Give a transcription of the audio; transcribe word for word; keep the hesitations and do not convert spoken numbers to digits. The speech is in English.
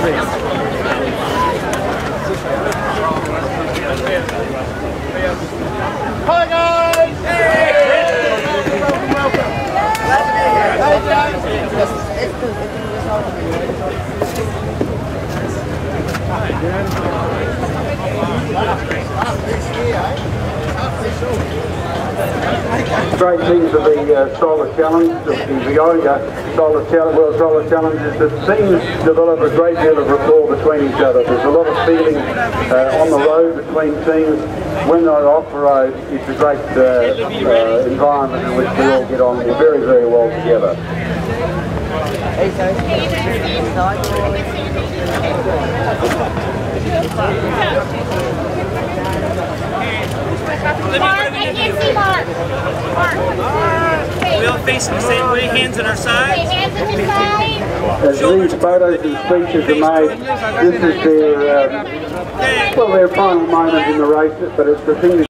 Hi guys! Hey! Welcome, welcome. Glad to be here. Hey James! Great things of the uh, Solar Challenge, of the Vioga Solar Challenge, World Solar Challenge, is that teams develop a great deal of rapport between each other. There's a lot of feeling uh, on the road between teams. When they're off-road, it's a great uh, uh, environment in which we all get on very, very well together. Mark, I can't see Mark. Mark. We all facing the same way, hands on our sides. Okay, hands on your side. As these photos and speeches are made, this is their, uh, well, their final moment in the race, but it's the thing that